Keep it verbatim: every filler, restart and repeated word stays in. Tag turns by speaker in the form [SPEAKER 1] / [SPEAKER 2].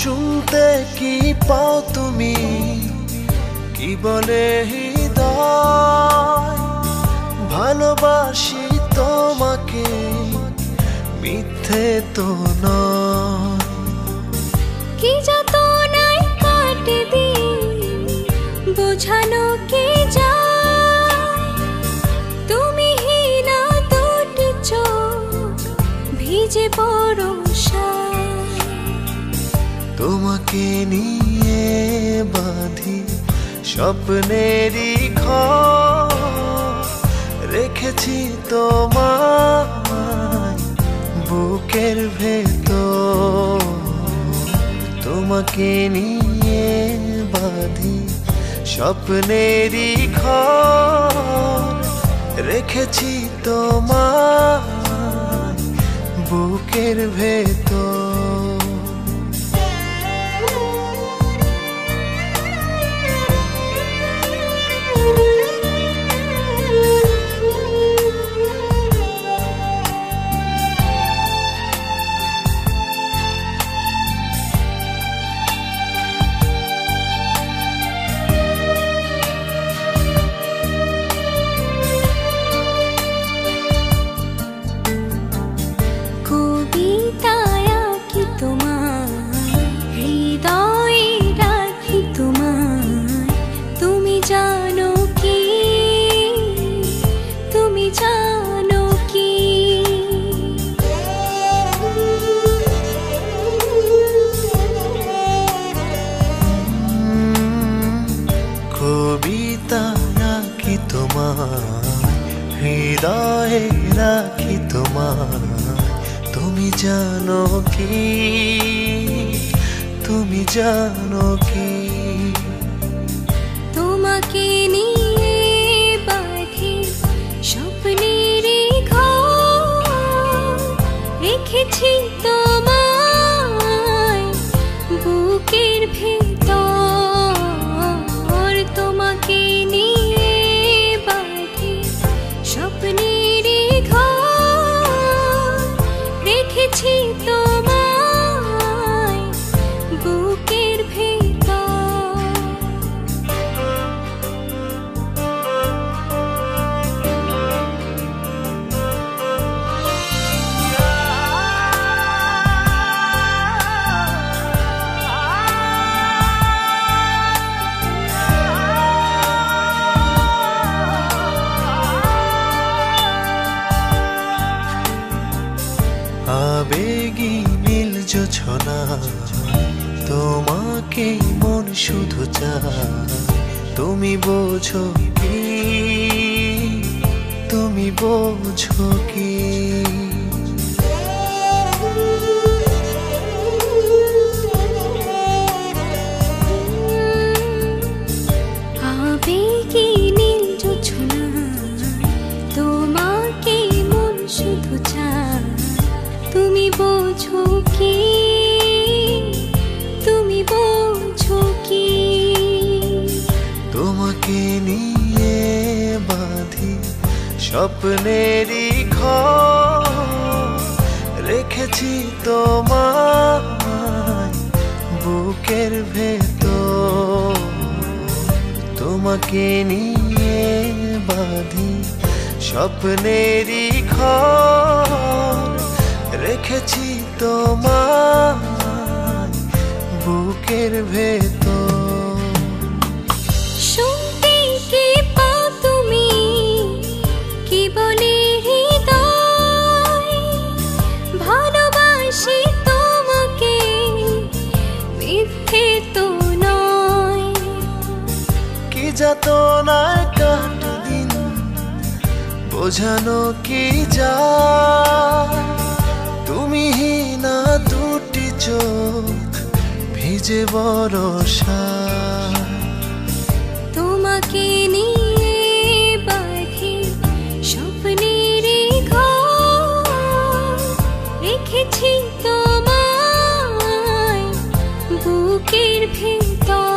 [SPEAKER 1] শুনতে কি পাও তুমি, কি বলে হৃদয়, ভালোবাসি তোমাকে, মিথ্যে তো নয়।
[SPEAKER 2] কি যাতনায় কাটে দিন, বোঝানো কি যায়, তুমি হীনা দুটি চোখ ভিজে বরষায়।
[SPEAKER 1] তোমাকে নিয়ে বাঁধি স্বপ্নেরই ঘর, রেখেছি তোমায় বুকের ভেতর। তোমাকে নিয়ে বাঁধি স্বপ্নেরই ঘর, রেখেছি তোমায় বুকের ভেতর। হৃদয়ে রাখি তোমায়, তুমি জানো কি, তুমি জানো কি।
[SPEAKER 2] তোমাকে নিয়ে বাঁধি স্বপ্নেরই ঘর, রেখেছি তোমায় বুকের ভেতর। তোমাকে নিয়ে বাঁধি স্বপ্নেরই ঘর, রেখেছি তোমায় বুকের ভেতর।
[SPEAKER 1] আবেগী নীল জোছনা, তোমাকে মন শুধু চায়, তুমি বোঝো কি, তুমি বোঝো কি।
[SPEAKER 2] আবেগী নীল জোছনা, তোমাকে মন শুধু চায়, তুমি বোঝো কি, তুমি বোঝো কি।
[SPEAKER 1] তোমাকে নিয়ে বাঁধি স্বপ্নেরই ঘর, রেখেছি তোমায় বুকের ভেতর। তোমাকে নিয়ে বাঁধি স্বপ্নেরই ঘর, রেখেছি তোমায় বুকের ভেতর।
[SPEAKER 2] শুনতে কি পাও তুমি, কি বলে হৃদয়, ভালোবাসি তোমাকে, মিথ্যে তো নয়।
[SPEAKER 1] কি যাতনায় কাটে দিন, বোঝানো কি যায়, তুমি হীনা দুটি চোখ ভিজে বরষায়।
[SPEAKER 2] তোমাকে নিয়ে বাঁধি স্বপ্নেরই ঘর, রেখেছি তোমায় বুকের ভেতর।